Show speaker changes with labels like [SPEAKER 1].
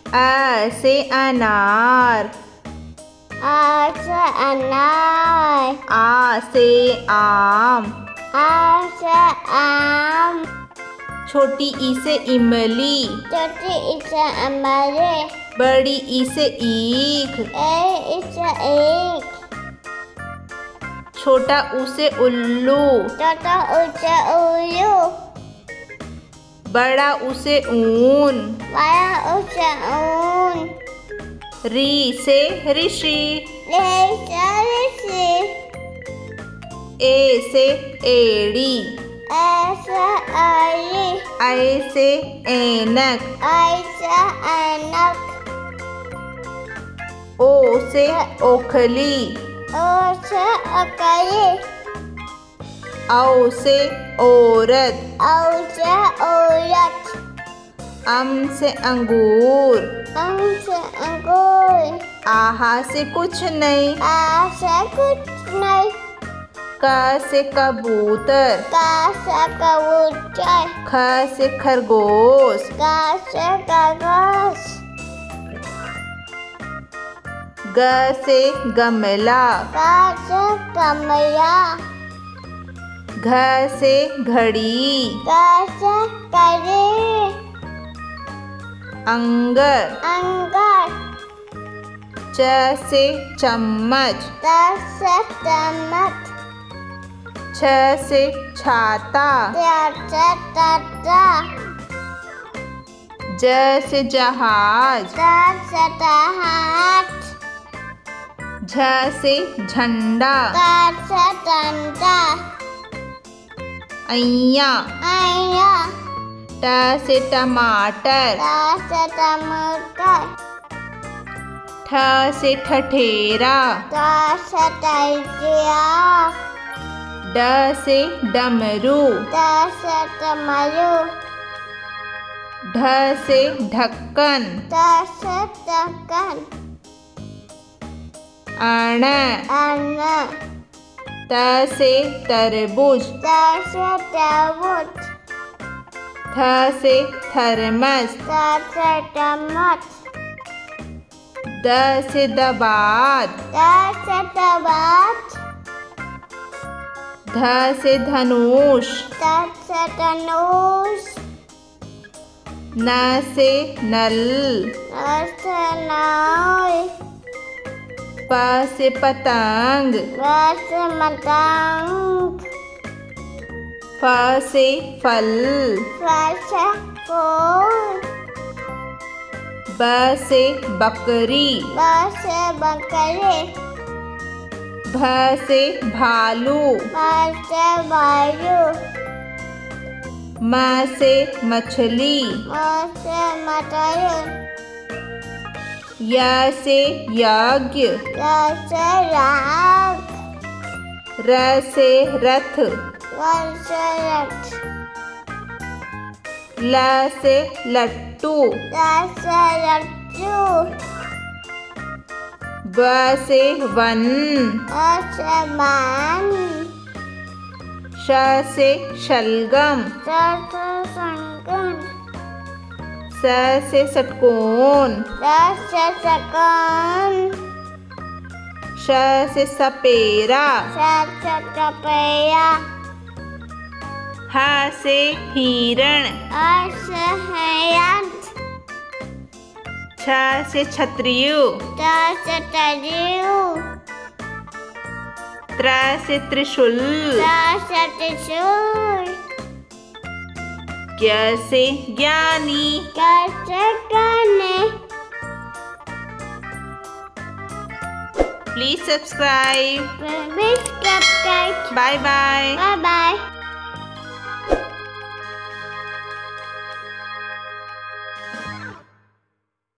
[SPEAKER 1] A से अनार।
[SPEAKER 2] A से अनार।
[SPEAKER 1] A से आम।
[SPEAKER 2] A से आम।
[SPEAKER 1] छोटी ई से इमली।
[SPEAKER 2] छोटी ई से अमरे।
[SPEAKER 1] बड़ी ई से ईख।
[SPEAKER 2] ई से ईख।
[SPEAKER 1] छोटा ऊ से उल्लू।
[SPEAKER 2] छोटा ऊ से उल्लू।
[SPEAKER 1] बड़ा ऊ से ऊन।
[SPEAKER 2] बड़ा ऊ से ऊन।
[SPEAKER 1] री से ऋषि।
[SPEAKER 2] रे से ऋषि।
[SPEAKER 1] ए से एड़ी।
[SPEAKER 2] ए से एड़ी।
[SPEAKER 1] ऐ से ऐनक।
[SPEAKER 2] ऐ से ऐनक।
[SPEAKER 1] ओ से ओखली।
[SPEAKER 2] ओ से ओखली।
[SPEAKER 1] औ से औरत।
[SPEAKER 2] औ से औरत।
[SPEAKER 1] अम से अंगूर।
[SPEAKER 2] अम से अंगूर।
[SPEAKER 1] आहा से कुछ नहीं।
[SPEAKER 2] आ से कुछ नहीं।
[SPEAKER 1] क से कबूतर।
[SPEAKER 2] क से कबूतर।
[SPEAKER 1] ख से खरगोश।
[SPEAKER 2] ग से खरगोश।
[SPEAKER 1] ग से गमला।
[SPEAKER 2] ग से गमला।
[SPEAKER 1] घ से घड़ी।
[SPEAKER 2] घ से घड़ी।
[SPEAKER 1] अंगर।
[SPEAKER 2] अंगर।
[SPEAKER 1] च से चम्मच।
[SPEAKER 2] च से चम्मच।
[SPEAKER 1] छ से छाता।
[SPEAKER 2] च से छाता।
[SPEAKER 1] ज से जहाज।
[SPEAKER 2] ज से जहाज।
[SPEAKER 1] झ से झंडा।
[SPEAKER 2] झ से झंडा।
[SPEAKER 1] ऐया।
[SPEAKER 2] ऐया।
[SPEAKER 1] ट से टमाटर।
[SPEAKER 2] ट से टमाटर।
[SPEAKER 1] ठ से ठठेरा।
[SPEAKER 2] ठ से ठठेरा।
[SPEAKER 1] ड से डमरू।
[SPEAKER 2] ड से डमरू।
[SPEAKER 1] ढ से ढक्कन।
[SPEAKER 2] ढ से ढक्कन।
[SPEAKER 1] अण।
[SPEAKER 2] अण।
[SPEAKER 1] त से तरबूज।
[SPEAKER 2] त से तरबूज।
[SPEAKER 1] थ से थर्मस।
[SPEAKER 2] थ से थर्मस।
[SPEAKER 1] द से दबात।
[SPEAKER 2] द से दबात।
[SPEAKER 1] ध से धनुष।
[SPEAKER 2] ध से धनुष।
[SPEAKER 1] न से नल।
[SPEAKER 2] न से नल।
[SPEAKER 1] प से पतंग।
[SPEAKER 2] प से पतंग।
[SPEAKER 1] फ से फल।
[SPEAKER 2] फ से फूल।
[SPEAKER 1] ब से बकरी।
[SPEAKER 2] ब से बकरी।
[SPEAKER 1] भ से भालू।
[SPEAKER 2] भ से भालू।
[SPEAKER 1] म से मछली।
[SPEAKER 2] म से मछली।
[SPEAKER 1] य से यज्ञ।
[SPEAKER 2] य से राग।
[SPEAKER 1] र से रथ।
[SPEAKER 2] र से रथ।
[SPEAKER 1] ल से लट्टू।
[SPEAKER 2] ल से लट्टू।
[SPEAKER 1] व से वन।
[SPEAKER 2] व से वन।
[SPEAKER 1] श से शलगम।
[SPEAKER 2] श से शलगम।
[SPEAKER 1] स से षटकोण।
[SPEAKER 2] स से षटकोण।
[SPEAKER 1] श से सपेरा।
[SPEAKER 2] श से सपेरा।
[SPEAKER 1] ह से हिरण।
[SPEAKER 2] ह से हिरण।
[SPEAKER 1] छ से छतरियो।
[SPEAKER 2] छ से तरियो।
[SPEAKER 1] त्र से त्रिशूल।
[SPEAKER 2] त्र से त्रिशूल।
[SPEAKER 1] ज्ञ से ज्ञानी।
[SPEAKER 2] ज्ञ से ज्ञानी।
[SPEAKER 1] Please subscribe.
[SPEAKER 2] Please subscribe.
[SPEAKER 1] Bye bye.
[SPEAKER 2] Bye bye.